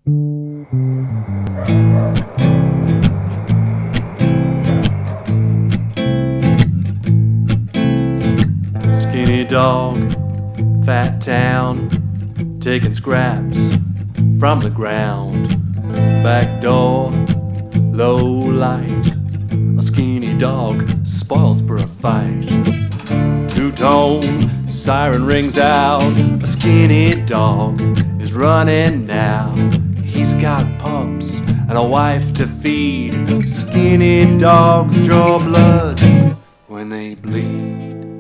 Skinny dog, fat town, taking scraps from the ground. Back door, low light. A skinny dog spoils for a fight. Two-tone siren rings out. A skinny dog is running now. He's got pups and a wife to feed. Skinny dogs draw blood when they bleed.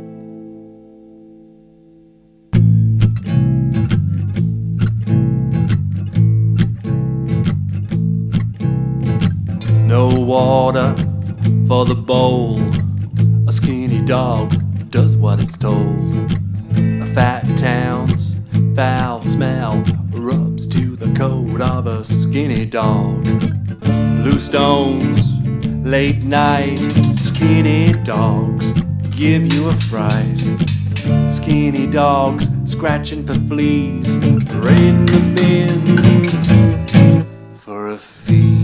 No water for the bowl. A skinny dog does what it's told. A fat town's foul smell rubs to the coat of a skinny dog. Blue stones, late night. Skinny dogs give you a fright. Skinny dogs scratching for fleas, raiding the bin for a fee.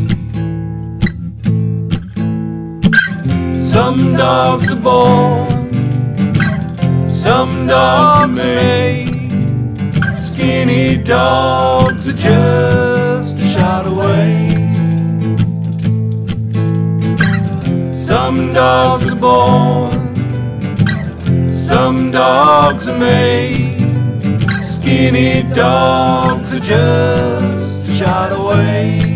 Some dogs are born, some dogs are made. Skinny dogs are just a shot away. Some dogs are born, some dogs are made. Skinny dogs are just a shot away.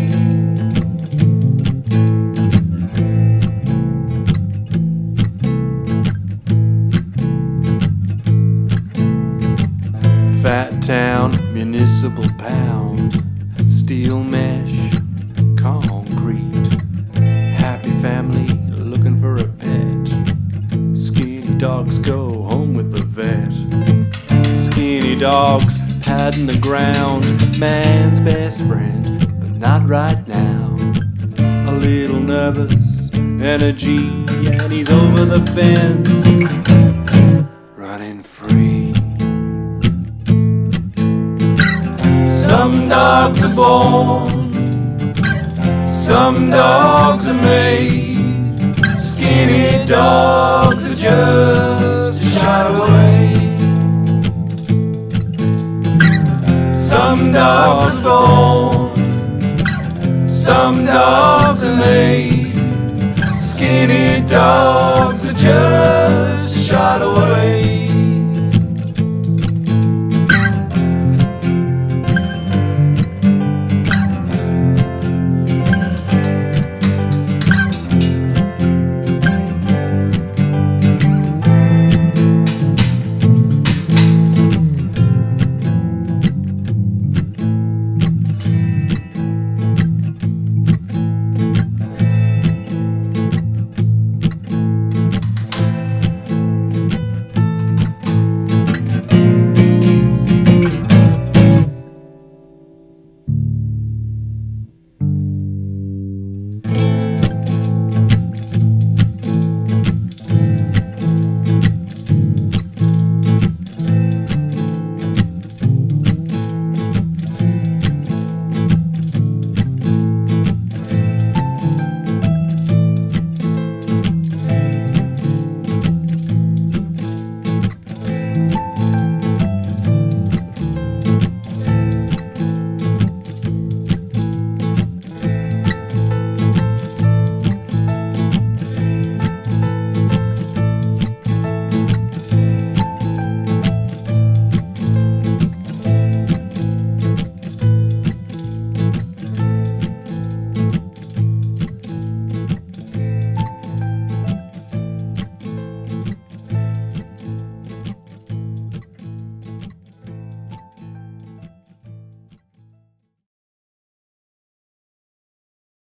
Fat town, municipal pound, steel mesh, concrete. Happy family looking for a pet. Skinny dogs go home with the vet. Skinny dogs padding the ground, man's best friend, but not right now. A little nervous energy, and he's over the fence, running free. Some dogs are born, some dogs are made. Skinny dogs are just a shot away. Some dogs are born, some dogs are made. Skinny dogs are just a shot away.